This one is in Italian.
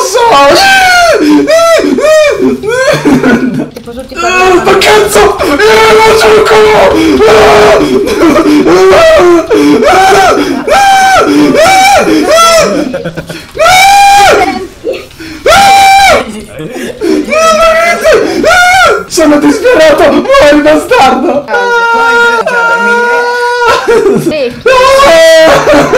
Posso ti parlare? Ma cazzo! Non c'è il sono disperato! Muori bastardo! Sì.